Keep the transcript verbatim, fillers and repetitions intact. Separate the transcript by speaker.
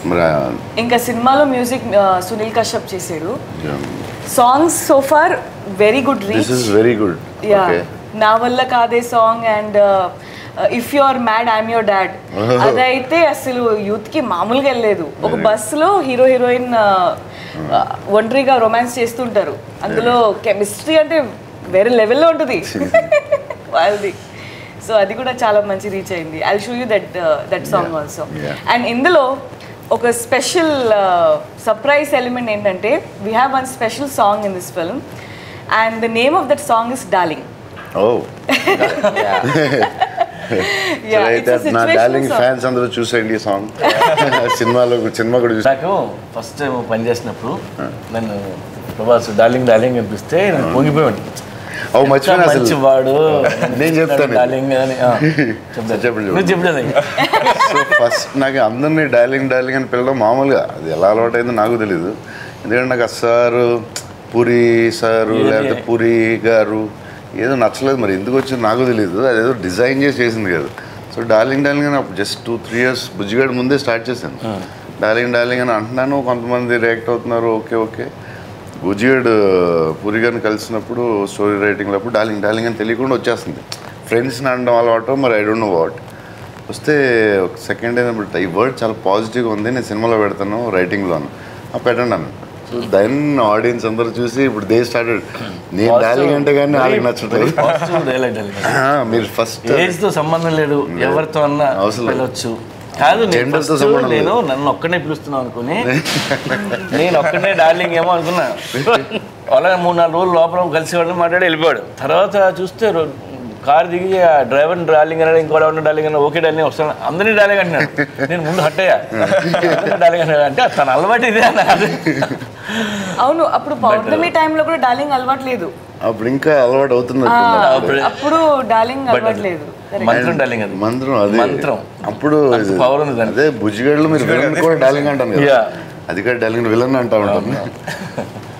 Speaker 1: ఇంకా సినిమాలో మ్యూజిక్ సునీల్ కశ్యప్ చేశాడు. Songs so far very good reach.
Speaker 2: This is very good.
Speaker 1: యా నా వల్ల కాదే song and if you are mad I'm your dad అదైతే అసలు యూత్ కి మామూలుగా వెళ్ళలేదు. ఒక బస్సులో హీరో హీరోయిన్ ఒంటరిగా రొమాన్స్ చేస్తుంటారు. అందులో కెమిస్ట్రీ అంటే వేరే లెవెల్లో ఉంటుంది వాళ్ళది. సో అది కూడా చాలా మంచి రీచ్ అయింది. I show you that that song also. And ఇందులో ఒక స్పెషల్ సర్ప్రైజ్ ఎలిమెంట్ ఏంటంటే we have one special song in this film and the name of that song is darling.
Speaker 2: నా డార్లింగ్ ఫ్యాన్స్ అందరూ చూసేయండి ఈ సాంగ్. సినిమాలో cinema కూడా చూసి
Speaker 3: నాకు ఫస్ట్ టైం పని చేసినప్పుడు నన్ను ప్రభాస్ డార్లింగ్ డార్లింగ్ అనిపిస్తే నేను పొంగిపోయాడు.
Speaker 2: ఓ మర్చిపోయినా అసలు
Speaker 3: వాడు
Speaker 2: నేను చెప్తాను
Speaker 3: డార్లింగ్ అని చెప్పలేదు చెప్పలేదు.
Speaker 2: సో ఫస్ట్ నాకు అందరినీ డార్లింగ్ డార్లింగ్ అని పిలవడం మామూలుగా అది ఎలా అలవాటైందో నాకు తెలీదు. ఎందుకంటే నాకు ఆ సారు పూరి సారు లేకపోతే పూరి గారు ఏదో నచ్చలేదు. మరి ఎందుకు వచ్చింది నాకు తెలియదు. అదేదో డిజైన్ చేసి చేసింది కదా. సో డార్లింగ్ డార్లింగ్ అని జస్ట్ టూ త్రీ ఇయర్స్ బుజ్జిగాడి ముందే స్టార్ట్ చేశాను. డార్లింగ్ డార్లింగ్ అని అంటున్నాను, కొంతమంది రియాక్ట్ అవుతున్నారు. ఓకే ఓకే బుజ్జిగాడు పూరి గారిని కలిసినప్పుడు స్టోరీ రైటింగ్లో అప్పుడు డార్లింగ్ డార్లింగ్ అని తెలియకుండా వచ్చేస్తుంది. ఫ్రెండ్స్ని అనడం అలవాటు మరి ఐ డోంట్ నో వాట్. వస్తే ఒక సెకండ్ అయినప్పుడు ఈ వర్డ్ చాలా పాజిటివ్గా ఉంది, నేను సినిమాలో పెడతాను రైటింగ్లోను పెట్టండి అన్న. సో దెన్ ఆడియన్స్ అందరూ చూసి ఇప్పుడు దే స్టార్టెడ్ నేను డార్లింగ్ అంటే కానీ వాళ్ళకి నచ్చట్లేదు. మీరు ఫస్ట్
Speaker 3: ఏజ్తో సంబంధం లేదు, ఎవరితో అన్నా వెళ్ళొచ్చు. కాదు నేను నన్ను ఒక్కనే పిలుస్తున్నావు అనుకుని నేను ఒక్కనే డార్లింగ్ ఏమో అనుకున్నా. అలాగే మూడు నాలుగు రోజులు లోపల కలిసి వాడిని మాట్లాడి వెళ్ళిపోయాడు. తర్వాత చూస్తే కారు దిగి ఆ డ్రైవర్ని డార్లింగ్ అన్నాడు, ఇంకో డార్లింగ్ డార్లింగ్ అన్నా. ఓకే డార్లింగ్ వస్తాను అందరినీ డార్లింగ్ అంటున్నాడు. నేను ముందు హట్ అయ్యా డార్లింగ్ అన్నాడు అంటే తన అలవాటు ఇదే అన్నాడు.
Speaker 1: అవును అప్పుడు పౌర్ణమి టైంలో కూడా డార్లింగ్ అలవాటు లేదు.
Speaker 2: అప్పుడు ఇంకా అలవాటు అవుతుంది.
Speaker 1: అప్పుడు డార్లింగ్ అలవాటు లేదు.
Speaker 3: మంత్రం డార్లింగ్ అది
Speaker 2: మంత్రం అది
Speaker 3: మంత్రం.
Speaker 2: అప్పుడు
Speaker 3: పవర్ ఉంది.
Speaker 2: అదే బుజ్జిగాడులో మీరు విలన్ కూడా డార్లింగ్ అంటాను కదా, అది కూడా డార్లింగ్ విలన్ అంటా ఉంటాను.